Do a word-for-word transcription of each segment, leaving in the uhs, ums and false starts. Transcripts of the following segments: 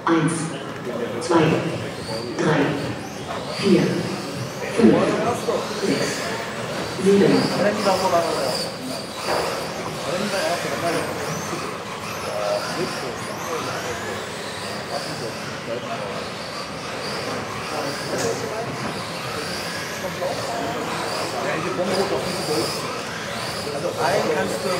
eins, zwei, drei, vier, fünf, sechs, sieben. Also einen kannst du...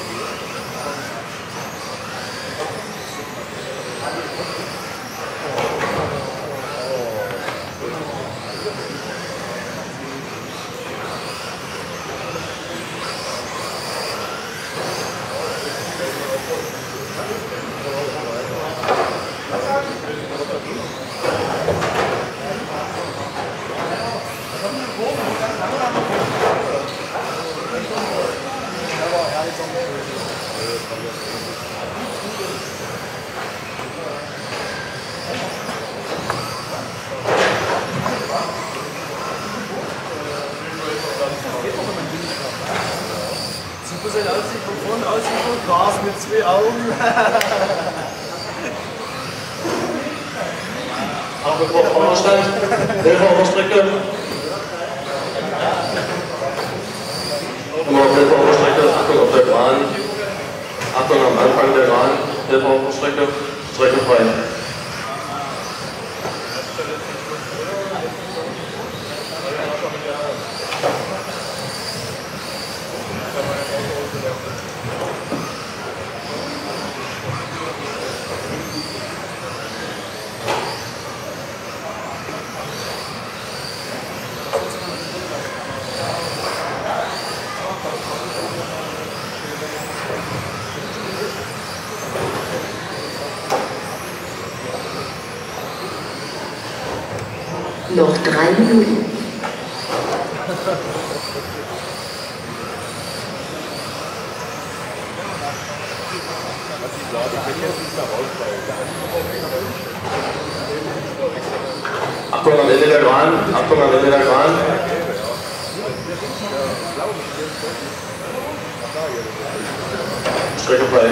Super sieht aus, von vorne aus wie ein Gras mit zwei Augen. Achtung vor Vorderstand, Hilfe auf der Strecke. Immer auf Hilfe auf der Strecke, Achtung auf der Bahn. Achtung am Anfang der Bahn, Hilfe auf der Strecke, Strecke frei. Noch drei Minuten. Achtung am Ende der Bahn, Achtung am Ende der Bahn. Strecke frei.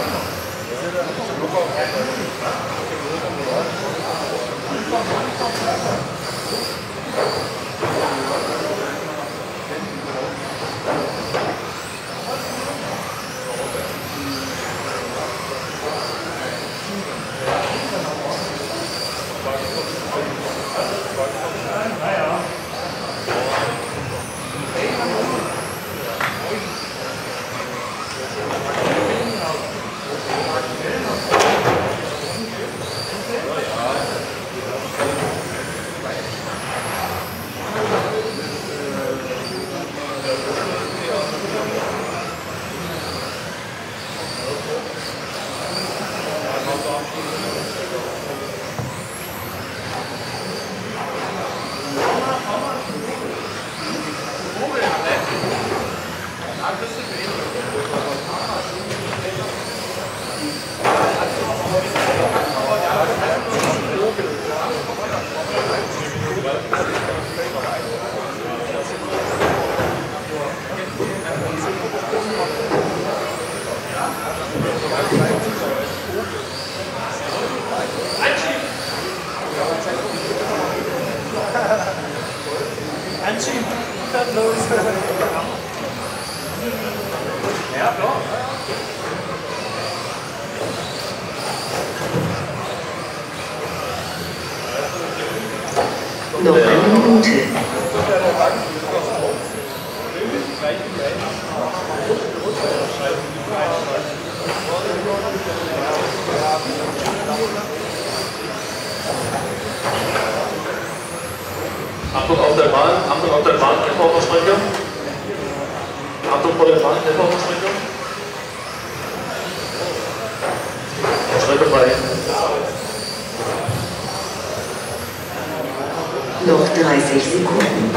Anschieben, dann los. Ja, klar. Noch eine Minute. Achtung auf der Bahn, Achtung auf der Bahn, Hilfe auf der Strecke. Achtung vor der Bahn, Hilfe auf der Strecke. Strecke frei. Noch dreißig Sekunden.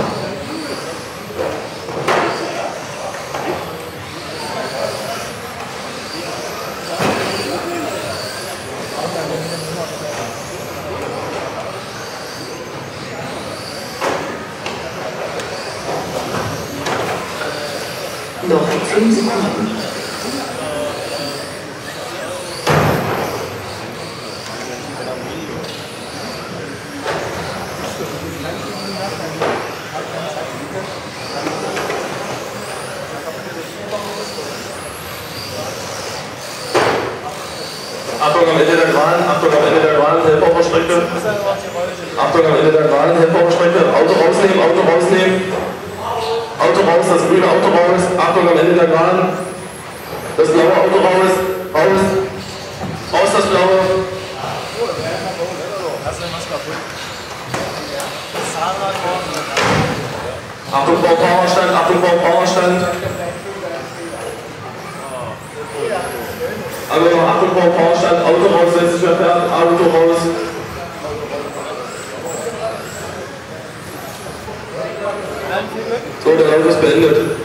Noch zehn Sekunden. Achtung am Ende der Bahn, Achtung am Ende der Bahn, Helfer auf der Strecke. Achtung am Ende der Bahn, Helfer auf der Strecke. Auto rausnehmen, Auto rausnehmen. Auto raus, das grüne Auto raus. Achtung am Ende der Bahn. Das blaue Auto raus. Raus. Raus das blaue. Achtung vor Powerstand, Achtung vor Powerstand. Also Achtung vor Powerstand, Auto raus, setzt sich verfährt, Auto raus. So, der Lauf ist beendet.